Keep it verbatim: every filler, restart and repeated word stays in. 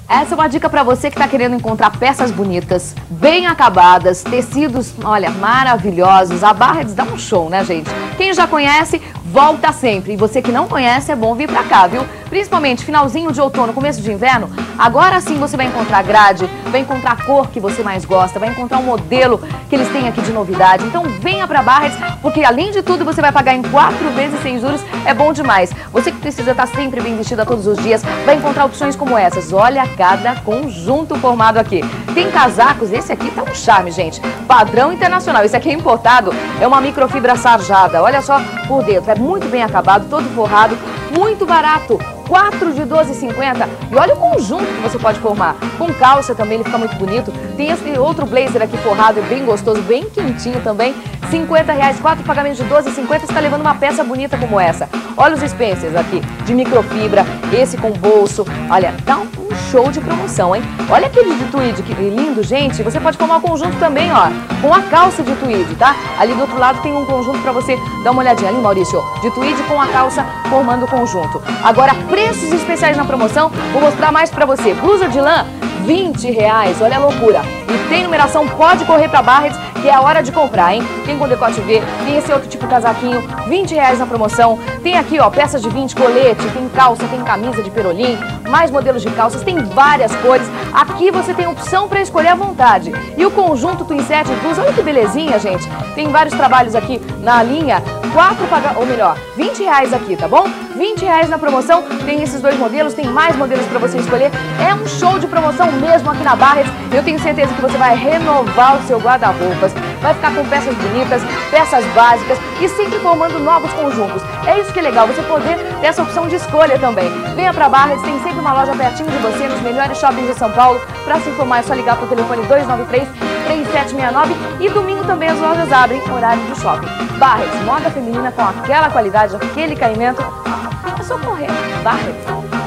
Essa é uma dica para você que está querendo encontrar peças bonitas, bem acabadas, tecidos, olha, maravilhosos. A Barrets dá um show, né, gente? Quem já conhece, volta sempre. E você que não conhece, é bom vir pra cá, viu? Principalmente finalzinho de outono, começo de inverno, agora sim você vai encontrar grade, vai encontrar a cor que você mais gosta, vai encontrar um modelo que eles têm aqui de novidade. Então venha pra Barrets, porque além de tudo você vai pagar em quatro vezes sem juros, é bom demais. Você que precisa estar sempre bem vestida todos os dias, vai encontrar opções como essas. Olha cada conjunto formado aqui. Tem casacos, esse aqui tá um charme, gente. Padrão internacional, esse aqui é importado, é uma microfibra sarjada. Olha só por dentro, é muito bem acabado, todo forrado, muito barato. quatro de doze reais e cinquenta centavos. E olha o conjunto que você pode formar. Com calça também, ele fica muito bonito. Tem esse outro blazer aqui forrado, bem gostoso, bem quentinho também. cinquenta reais, quatro pagamentos de doze reais e cinquenta centavos. Você está levando uma peça bonita como essa. Olha os Spencers aqui, de microfibra, esse com bolso. Olha, tá um show de promoção, hein? Olha aquele de tweed, que lindo, gente. Você pode formar o conjunto também, ó, com a calça de tweed, tá? Ali do outro lado tem um conjunto para você dar uma olhadinha. Ali, Maurício, de tweed com a calça formando o conjunto. Agora, preços especiais na promoção, vou mostrar mais pra você. Blusa de lã, vinte reais, olha a loucura. E tem numeração, pode correr pra Barrets, que é a hora de comprar, hein? Tem com decote V, tem esse outro tipo de casaquinho, vinte reais na promoção. Tem aqui, ó, peças de vinte, colete, tem calça, tem camisa de perolim, mais modelos de calças, tem várias cores. Aqui você tem opção pra escolher à vontade. E o conjunto twin set blusa, olha que belezinha, gente. Tem vários trabalhos aqui na linha, quatro paga... ou melhor, vinte reais aqui, tá bom? vinte reais na promoção, tem esses dois modelos, tem mais modelos para você escolher. É um show de promoção mesmo aqui na Barrets. Eu tenho certeza que você vai renovar o seu guarda-roupas, vai ficar com peças bonitas, peças básicas e sempre formando novos conjuntos. É isso que é legal, você poder ter essa opção de escolha também. Venha para Barrets, tem sempre uma loja pertinho de você, nos melhores shoppings de São Paulo. Para se informar é só ligar para o telefone dois nove três, três sete seis nove e domingo também as lojas abrem, horário do shopping. Barrets, moda feminina com aquela qualidade, aquele caimento. É só correr. Barrets.